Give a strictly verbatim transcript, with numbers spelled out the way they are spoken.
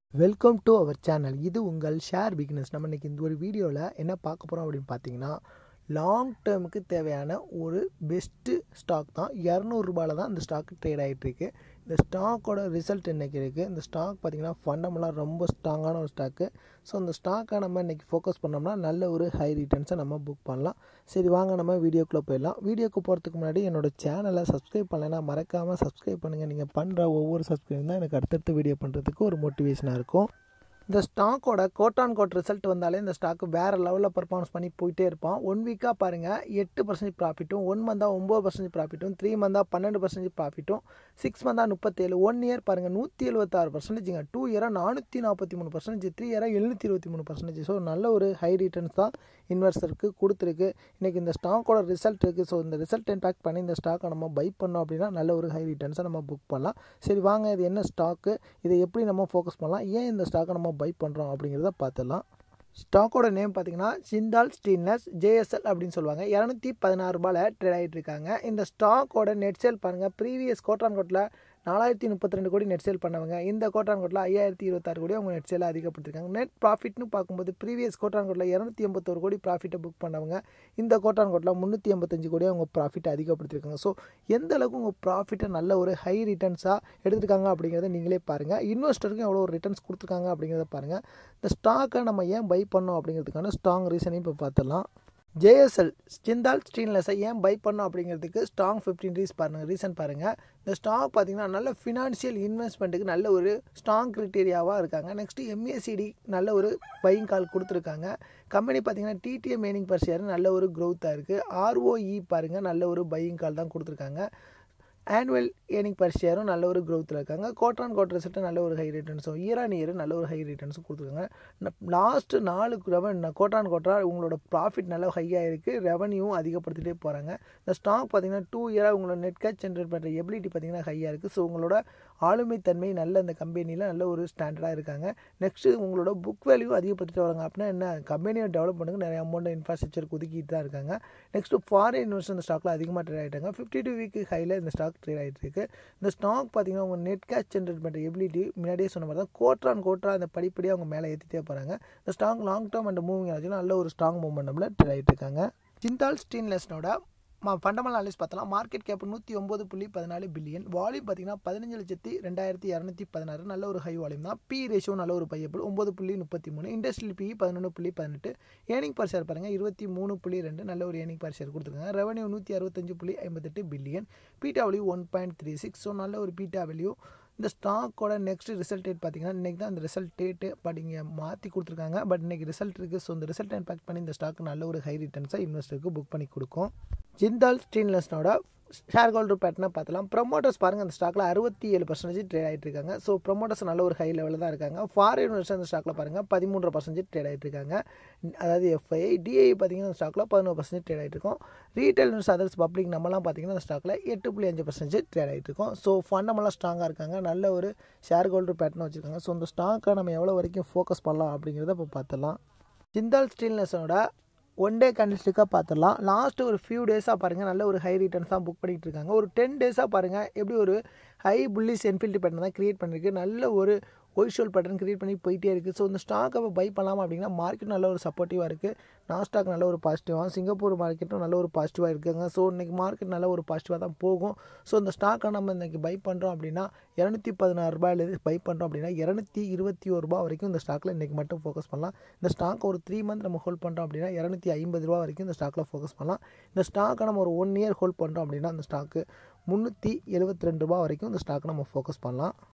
Welcome to our channel. இது உங்கள் share beginners. நம்ம இன்றைக்கி இந்த ஒரு வீடியோவில் என்ன பார்க்க போகிறோம் அப்படின்னு பார்த்தீங்கன்னா, லாங் டேர்முக்கு தேவையான ஒரு பெஸ்ட்டு ஸ்டாக் தான். இரநூறுபாயில் தான் இந்த ஸ்டாக்கு ட்ரேட் ஆகிட்டுருக்கு. இந்த ஸ்டாக்கோட ரிசல்ட் இன்றைக்கி இருக்குது. இந்த ஸ்டாக் பார்த்திங்கன்னா ஃபண்டமெல்லாம் ரொம்ப ஸ்ட்ராங்கான ஒரு ஸ்டாக்கு. ஸோ இந்த ஸ்டாக்கை நம்ம இன்றைக்கி ஃபோக்கஸ் பண்ணோம்னா நல்ல ஒரு ஹை ரிட்டர்ன்ஸை நம்ம புக் பண்ணலாம். சரி, வாங்க நம்ம வீடியோக்குள்ளே போயிடலாம். வீடியோக்கு போகிறதுக்கு முன்னாடி என்னோடய சேனலை சப்ஸ்கிரைப் பண்ணலைன்னா மறக்காமல் சப்ஸ்கிரைப் பண்ணுங்கள். நீங்கள் பண்ணுற ஒவ்வொரு சப்ஸ்கிரைப் தான் எனக்கு அடுத்தடுத்த வீடியோ பண்ணுறதுக்கு ஒரு மோட்டிவேஷனாக இருக்கும். இந்த ஸ்டாக்கோட கோட் ஆன் கோட் ரிசல்ட் வந்தாலே இந்த ஸ்டாக்கு வேறு லெவலில் பர்ஃபார்மன்ஸ் பண்ணி போயிட்டே இருப்பான். ஒன் வீக்காக பாருங்கள், எட்டு பர்சன்டேஜ் ப்ராஃபிட்டும், ஒன் மந்தாக ஒம்பது பர்சன்டேஜ் ப்ராஃபிட்டும், த்ரீ மந்தாக பன்னெண்டு பர்சன்டேஜ் ப்ராஃபிட்டும், சிக்ஸ் மந்தாக முப்பத்தேழு, ஒன் இயர் பாருங்கள் நூற்றி எழுபத்தாறு பர்சன்டேஜுங்க, டூ இயராக நானூற்றி நாற்பத்தி மூணு பர்சன்டேஜ், த்ரீ இயராக எழுநூற்றி இருபத்தி மூணு பர்சன்டேஜ். ஸோ நல்ல ஒரு ஹை ரிட்டர்ன்ஸ் தான் இன்வெஸ்டருக்கு கொடுத்துருக்கு. இன்றைக்கி இந்த ஸ்டாக்கோட ரிசல்ட் இருக்குது. ஸோ இந்த ரிசல்ட் இம்பாக்ட் பண்ணி இந்த ஸ்டாக்கை நம்ம பை பண்ணோம் அப்படின்னா நல்ல ஒரு ஹை ரிட்டர்ன்ஸை நம்ம புக் பண்ணலாம். சரி வாங்க, இது என்ன ஸ்டாக்கு, இதை எப்படி நம்ம ஃபோக்கஸ் பண்ணலாம், ஏன் இந்த ஸ்டாக்கை நம்ம பை பண்ணுறோம் அப்படிங்கிறத பார்த்துடலாம். ஸ்டாக்கோட நேம் பார்த்தீங்கன்னா ஜிண்டால் ஸ்டெயின்லெஸ் ஜேஎஸ்எல் அப்படின்னு சொல்லுவாங்க. இரநூத்தி பதினாறு ரூபாயில் ட்ரேட் ஆகிட்டு இருக்காங்க. இந்த ஸ்டாக்கோட நெட் சேல் பாருங்கள், ப்ரீவியஸ் கோட்டான் கோட்டில் நாலாயிரத்தி முப்பத்தி ரெண்டு கோடி நெட் சேல் பண்ணவங்க. இந்த கோட்டான் கோட்டில் ஐயாயிரத்தி இருபத்தாறு கோடி அவங்க நெட் சேலை அதிகப்படுத்திருக்காங்க. நெட் ப்ராஃபிட்னு பார்க்கும்போது ப்ரீவியஸ் கோட்டான் கோட்டில் இரநூத்தி எண்பத்தோரு கோடி ப்ராஃபிட்டை புக் பண்ணவங்க. இந்த கோட்டான் கோட்டில் முந்நூற்றி எண்பத்தஞ்சு கோடி அவங்க ப்ராஃபிட்டை அதிகப்படுத்திருக்காங்க. ஸோ எந்த அளவுக்கு உங்கள் ப்ராஃபிட்டை நல்ல ஒரு ஹை ரிட்டர்ன்ஸாக எடுத்துருக்காங்க அப்படிங்கிறத நீங்களே பாருங்கள். இன்வெஸ்டருக்கும் எவ்வளோ ஒரு ரிட்டர்ன்ஸ் கொடுத்துருக்காங்க அப்படிங்கிறத பாருங்கள். இந்த ஸ்டாக்கை நம்ம ஏன் பை பண்ணோம் அப்படிங்கிறதுக்கான ஸ்ட்ராங் ரீசனையும் இப்போ பார்த்துடலாம். ஜேஎஸ்எல் ஜிண்டால் ஸ்டெயின்லெஸ்ஸை ஏன் பை பண்ணோம் அப்படிங்கிறதுக்கு ஸ்ட்ராங் ஃபிஃப்டீன் ரீஸ் பாருங்கள் ரீசன் பாருங்கள். இந்த ஸ்டாக் பார்த்திங்கன்னா நல்ல ஃபினான்ஷியல் இன்வெஸ்ட்மெண்ட்டுக்கு நல்ல ஒரு ஸ்ட்ராங் க்ரிட்டீரியாவாக இருக்காங்க. நெக்ஸ்ட்டு எம்ஏசிடி நல்ல ஒரு பையிங் கால் கொடுத்துருக்காங்க. கம்பெனி பார்த்திங்கன்னா டிடிஎம் ஏர்னிங் பர் ஷேர் நல்ல ஒரு க்ரோத்தாக இருக்குது. ஆர்ஓஇ பாருங்கள் நல்ல ஒரு பையிங் கால் தான் கொடுத்துருக்காங்க. ஆனுவல் ஏர்னிங் பர் ஷேரும் நல்ல ஒரு க்ரோத்தில் இருக்காங்க. கோட் ஆன் கோட் ரிசல்ட்டு நல்ல ஒரு ஹை ரிட்டர்ன்ஸும், இயர் ஆன் இயர் நல்ல ஒரு ஹை ரிட்டர்ன்ஸும் கொடுத்துருக்காங்க. லாஸ்ட்டு நாலு ரெவன் கோட் ஆன் கோட்டாக உங்களோட ப்ராஃபிட் நல்லா ஹையாக இருக்குது, ரெவன்யூவும் அதிகப்படுத்திகிட்டே போகிறாங்க. இந்த ஸ்டாக் பார்த்திங்கன்னா டூ இயராக உங்களோட நெட் கேஷ் ஜென்ரேட் பண்ணுற எபிலிட்டி பார்த்திங்கன்னா ஹையாக இருக்குது. ஸோ உங்களோட ஆளுமைத்தன்மை நல்ல இந்த கம்பெனியில் நல்ல ஒரு ஸ்டாண்டர்டாக இருக்காங்க. நெக்ஸ்ட்டு உங்களோட புக் வேல்யூ அதிகப்படுத்திட்டு வராங்க. அப்படின்னா என்ன, கம்பெனியை டெவலப் பண்ணுங்க நிறைய அமௌண்ட் இன்ஃப்ராஸ்ட்ரக்சர் ஒதுக்கிட்டு தான் இருக்காங்க. நெக்ஸ்ட்டு ஃபாரின் இன்வெஸ்டர் இந்த ஸ்டாக்கில் அதிகமாக ட்ரேட் ஆகிட்டாங்க. ஃபிஃப்டி டூ வீக்கு ஹையில் இந்த ஸ்டாக் ட்ரேட் ஆகிட்டு இருக்கு. இந்த ஸ்டாக் பார்த்தீங்கன்னா உங்கள் நெட் கேஷ் ஜென்ரேட் பண்ணுற எபிலிட்டி முன்னாடியே சொன்ன மாதிரி தான் கோட்ரா அண்ட் கோட்ரா அந்த படிப்படியாக அவங்க மேலே ஏற்றிட்டே போகிறாங்க. இந்த stock long term and moving ஆச்சுன்னா நல்ல ஒரு ஸ்ட்ராங் மூவ்மெண்ட்டில் ட்ரேட் ஆகிட்டு இருக்காங்க. ஜிண்டால் ஸ்டெயின்லெஸ்னோட மா ஃபண்டமெண்டல் அனலைஸ் பார்த்தலாம். மார்க்கெட் கேப் நூற்றி ஒம்பது புள்ளி பதினாலு பில்லியன், வால்யூம் பார்த்தீங்கன்னா பதினஞ்சு லட்சத்தி ரெண்டாயிரத்தி இரநூத்தி பதினாறு, நல்ல ஒரு ஹை வால்யூம் தான். பி ரேஷியோ நல்ல ஒரு பையபிள் ஒம்பது புள்ளி முப்பத்தி மூணு, இண்டஸ்ட்ரியல் பி பதினொன்று புள்ளி பதினெட்டு, ஏர்னிங் பர் ஷேர் பாருங்கள் இருபத்தி மூணு புள்ளி ரெண்டு, நல்ல ஒரு ஏர்னிங் பர் ஷேர் கொடுத்துருக்காங்க. ரெவன்யூ நூற்றி அறுபத்தஞ்சு புள்ளி ஐம்பத்தெட்டு billion, beta value one point three six. So நல்ல ஒரு பீட்டா வேல்யூ. இந்த ஸ்டாக்கோட நெக்ஸ்ட் ரிசல்ட் டேட் பார்த்தீங்கன்னா இன்றைக்கி தான் அந்த ரிசல்ட் டேட்டு, பட் இங்கே மாற்றி கொடுத்துருக்காங்க. பட் இன்றைக்கி ரிசல்ட் இருக்குது. ஸோ இந்த ரிசல்ட் இம்பாக்ட் பண்ணி இந்த ஸ்டாக் நல்ல ஒரு ஹை ரிட்டர்ன்ஸாக இன்வெஸ்டருக்கு புக் பண்ணி கொடுக்கும். ஜிண்டால் ஸ்டெயின்லெஸ்னோட ஷேர் ஹோல்டர் பேட்டர்னை பார்த்தலாம். ப்ரொமோட்டர்ஸ் பாருங்கள், அந்த ஸ்டாக்கில் அறுபத்தி ஏழு பர்சன்டேஜ் ட்ரேட் ஆகிட்டு இருக்காங்க. ஸோ ப்ரொமோட்டர்ஸ் நல்ல ஒரு ஹை லெவலில் தான் இருக்காங்க. ஃபாரின் இன்வெஸ்டர் அந்த ஸ்டாக்கில் பாருங்கள் பதிமூன்று பர்சன்டேஜ் ட்ரேட் ஆகிட்டு இருக்காங்க. அதாவது எஃப்ஐஐ டிஐ பார்த்தீங்கன்னா அந்த ஸ்டாக்கில் பதினோரு பர்சன்டேஜ் ட்ரேட் ஆகிட்டு இருக்கும். ரீட்டைல் இன்வெஸ்டர் அதர்ஸ் பப்ளிக் நம்மலாம் பார்த்தீங்கன்னா அந்த ஸ்டாக்கில் எட்டு புள்ளி அஞ்சு பர்சன்டேஜ் ட்ரேட் ஆகிட்டு இருக்கும். ஸோ ஃபண்டமெல்லாம் ஸ்ட்ராங்காக இருக்காங்க. நல்ல ஒரு ஷேர் ஹோல்டர் பேட்டர்ன் வச்சுருக்காங்க. ஸோ இந்த ஸ்டாக்கை நம்ம எவ்வளோ வரைக்கும் ஃபோக்கஸ் பண்ணலாம் அப்படிங்கிறத இப்போ பார்த்துடலாம். ஜிண்டால் ஸ்டெயின்லெஸ்ஸோட ஒன் டே கண்டிஸ்டிக்காக பார்த்துடலாம். லாஸ்ட்டு ஒரு ஃபியூ டேஸாக பாருங்கள் நல்ல ஒரு ஹை ரிட்டர்ன்ஸ் தான் புக் பண்ணிகிட்டு இருக்காங்க. ஒரு டென் டேஸாக பாருங்கள் எப்படி ஒரு ஹை புல்லிஷ் என்ஃபீல்டு பேட்டர்ன் தான் க்ரியேட் பண்ணியிருக்கு. நல்ல ஒரு ஒய்ஷோல் பேட்டர்ன் க்ரியேட் பண்ணி போயிட்டே இருக்குது. ஸோ இந்த ஸ்டாக்கை பை பண்ணலாமா அப்படின்னா மார்க்கெட் நல்ல ஒரு சப்போர்ட்டிவாக இருக்குது. நாஸ்டாக் நல்ல ஒரு பாசிட்டிவாக, சிங்கப்பூர் மார்க்கெட்டும் நல்ல ஒரு பாசிட்டிவாக இருக்குங்க. ஸோ இன்றைக்கி மார்க்கெட் நல்ல ஒரு பாசிட்டிவாக தான் போகும். ஸோ இந்த ஸ்டாக்கை நம்ம இன்றைக்கி பை பண்ணுறோம் அப்படின்னா இரநூத்தி பதினாறு ரூபாயிலேருந்து பை பண்ணுறோம் அப்படின்னா இரநூத்தி இருபத்தி ஒரு ரூபா வரைக்கும் இந்த ஸ்டாக்கில் இன்றைக்கி மட்டும் ஃபோக்கஸ் பண்ணலாம். இந்த ஸ்டாக்கை ஒரு த்ரீ மந்த் நம்ம ஹோல்ட் பண்ணுறோம் அப்படின்னா இரநூத்தி ஐம்பது ரூபா வரைக்கும் இந்த ஸ்டாக்கில் ஃபோக்கஸ் பண்ணலாம். இந்த ஸ்டாக்கை நம்ம ஒரு ஒன் இயர் ஹோல்ட் பண்ணுறோம் அப்படின்னா அந்த ஸ்டாக்கு முந்நூற்றி எழுபத்தி ரெண்டு ரூபா வரைக்கும் இந்த ஸ்டாக்கை நம்ம ஃபோக்கஸ் பண்ணலாம்.